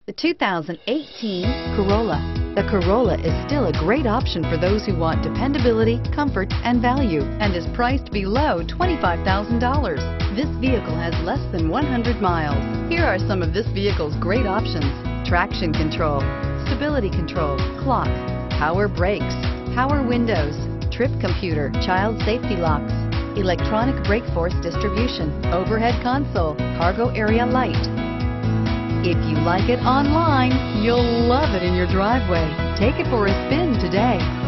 The 2018 Corolla. The Corolla is still a great option for those who want dependability, comfort, and value, and is priced below $25,000. This vehicle has less than 100 miles. Here are some of this vehicle's great options: traction control, stability control, clock, power brakes, power windows, trip computer, child safety locks, electronic brake force distribution, overhead console, cargo area light. If you like it online, you'll love it in your driveway. Take it for a spin today.